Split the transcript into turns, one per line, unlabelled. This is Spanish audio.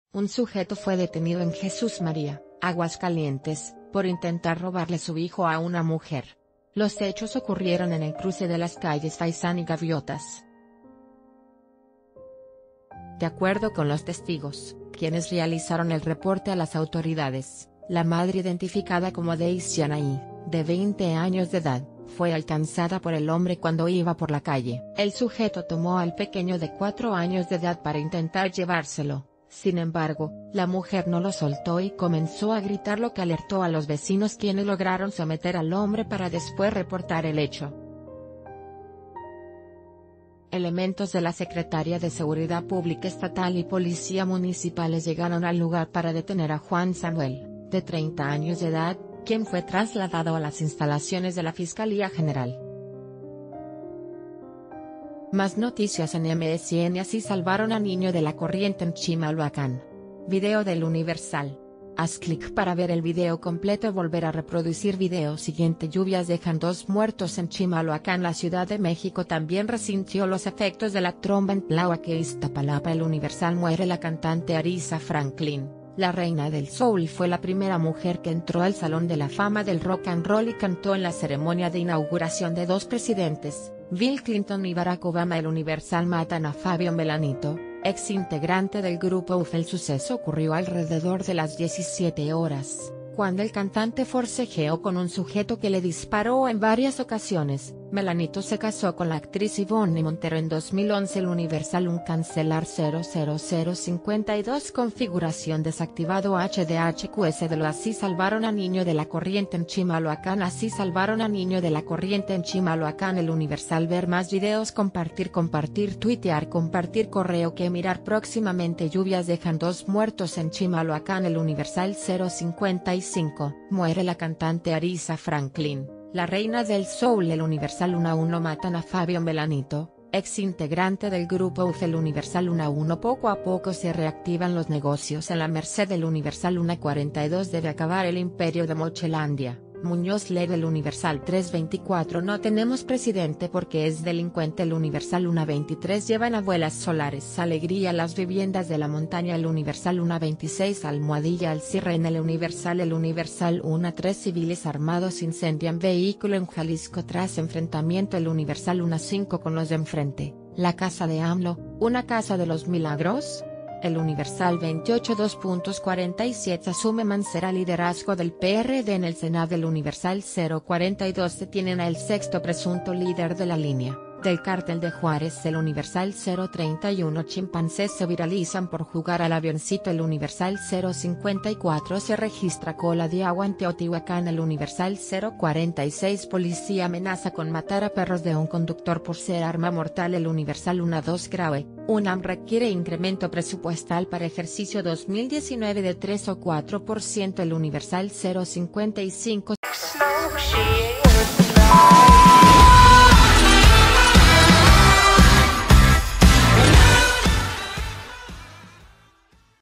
Un sujeto fue detenido en Jesús María, Aguascalientes, por intentar robarle su hijo a una mujer. Los hechos ocurrieron en el cruce de las calles Faisán y Gaviotas. De acuerdo con los testigos, quienes realizaron el reporte a las autoridades, la madre identificada como Daisy Anaí, de 20 años de edad, fue alcanzada por el hombre cuando iba por la calle. El sujeto tomó al pequeño de 4 años de edad para intentar llevárselo. Sin embargo, la mujer no lo soltó y comenzó a gritar, lo que alertó a los vecinos, quienes lograron someter al hombre para después reportar el hecho. Elementos de la Secretaría de Seguridad Pública Estatal y Policía Municipales llegaron al lugar para detener a Juan Samuel, de 30 años de edad, quien fue trasladado a las instalaciones de la Fiscalía General. Más noticias en MSN. Así salvaron a niño de la corriente en Chimalhuacán. Video del Universal. Haz clic para ver el video completo. Volver a reproducir video siguiente. Lluvias dejan 2 muertos en Chimalhuacán. La Ciudad de México también resintió los efectos de la tromba en Tláhuac e Iztapalapa. El Universal. Muere la cantante Aretha Franklin. La reina del soul fue la primera mujer que entró al Salón de la Fama del Rock and Roll y cantó en la ceremonia de inauguración de 2 presidentes, Bill Clinton y Barack Obama. El Universal. Matan a Fabio Melanito, ex integrante del grupo UF. El suceso ocurrió alrededor de las 17 horas, cuando el cantante forcejeó con un sujeto que le disparó en varias ocasiones. Melanito se casó con la actriz Ivonne Montero en 2011. El Universal. Un cancelar 00052 configuración desactivado HDHQS de lo. Así salvaron a niño de la corriente en Chimalhuacán. Así salvaron a niño de la corriente en Chimalhuacán. El Universal. Ver más videos. Compartir, tuitear, compartir correo que mirar próximamente. Lluvias dejan 2 muertos en Chimalhuacán. El Universal. 055. Muere la cantante Aretha Franklin, la reina del soul. El Universal. 1 a 1. Matan a Fabio Melanito, ex integrante del grupo UF. El Universal. 1 a 1. Poco a poco se reactivan los negocios en la Merced. El Universal. 1 a 42. Debe acabar el imperio de Mochelandia. Muñoz lee. El Universal. 3:24. No tenemos presidente porque es delincuente. El Universal. 1:23. Llevan abuelas solares alegría a las viviendas de la montaña. El Universal. 1:26. Almohadilla al cierre en el Universal. El Universal. 1:3. Civiles armados incendian vehículo en Jalisco tras enfrentamiento. El Universal. 1:5. Con los de enfrente, la casa de AMLO, una casa de los milagros. El Universal. 28. 2:47. Asume Mancera liderazgo del PRD en el Senado. El Universal. 0:42. Detienen al 6º presunto líder de la línea del cártel de Juárez. El Universal. 0:31. Chimpancés se viralizan por jugar al avioncito. El Universal. 0:54. Se registra cola de agua en Teotihuacán. El Universal. 0:46. Policía amenaza con matar a perros de un conductor por ser arma mortal. El Universal. 1:2. Grave. UNAM requiere incremento presupuestal para ejercicio 2019 de 3 o 4%. El Universal. 0:55.